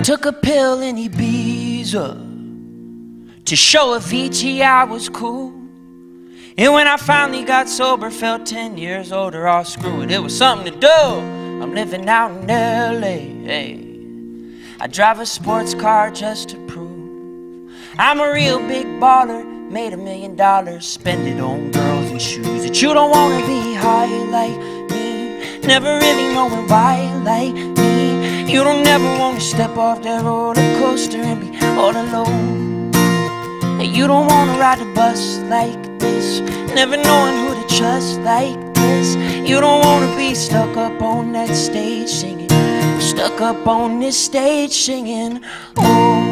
took a pill in Ibiza to show Avicii I was cool. And when I finally got sober, felt 10 years older. Oh, screw it, it was something to do. I'm living out in LA, hey. I drive a sports car just to prove I'm a real big baller. Made $1 million, spend it on girls and shoes. That you don't wanna be high like me, never really knowing why like me. You don't ever wanna step off that roller coaster and be all alone. And you don't wanna ride the bus like this, never knowing who to trust like this. You don't wanna be stuck up on that stage singing, stuck up on this stage singing. Oh,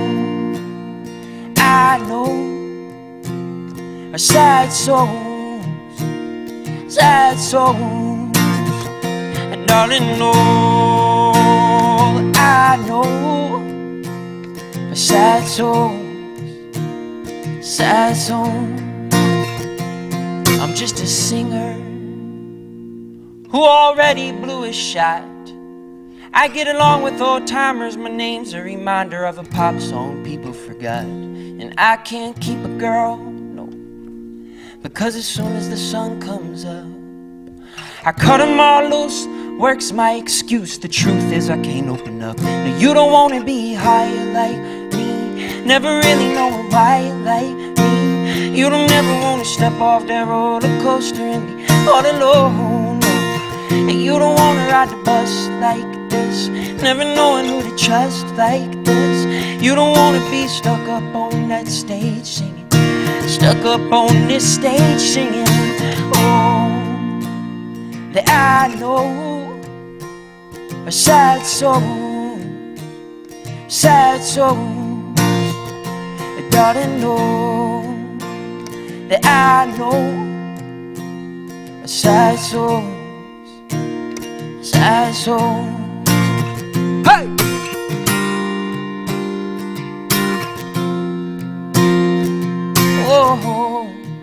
I know are sad souls, sad souls. And darling, no, I know are sad souls, sad souls. I'm just a singer who already blew his shot. I get along with old timers, my name's a reminder of a pop song people forgot. And I can't keep a girl, no, because as soon as the sun comes up, I cut them all loose, work's my excuse. The truth is I can't open up. Now you don't wanna be high like me, never really knowing why like me. You don't ever wanna step off that roller coaster and be all alone, no. And you don't wanna ride the bus like this, never knowing who to trust like this. You don't wanna be stuck up on that stage singing, stuck up on this stage singing. Oh, that I know are sad souls, sad souls. Darling, know that I know are sad souls, sad souls. Hey! Oh,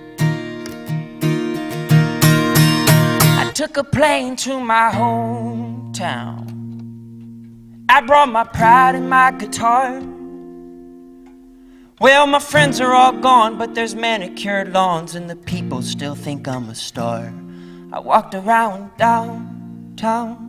I took a plane to my hometown. I brought my pride and my guitar. Well, my friends are all gone, but there's manicured lawns and the people still think I'm a star. I walked around downtown.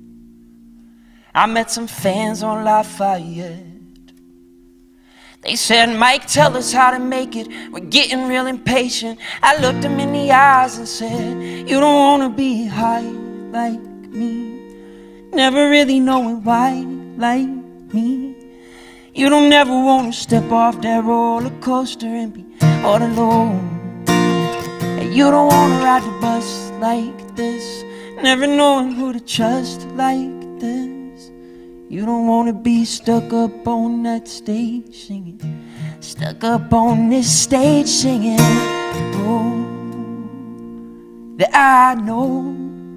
I met some fans on Lafayette. They said, Mike, tell us how to make it, we're getting real impatient. I looked them in the eyes and said, you don't wanna be high like me, never really knowing why like me. You don't ever wanna step off that roller coaster and be all alone. And you don't wanna ride the bus like this, never knowing who to trust like this. You don't wanna be stuck up on that stage singing, stuck up on this stage singing. Oh, that I know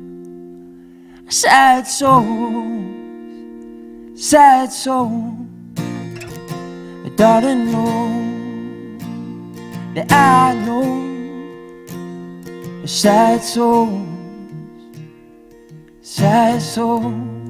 sad souls, sad souls. But darling, know that I know sad souls, sad souls.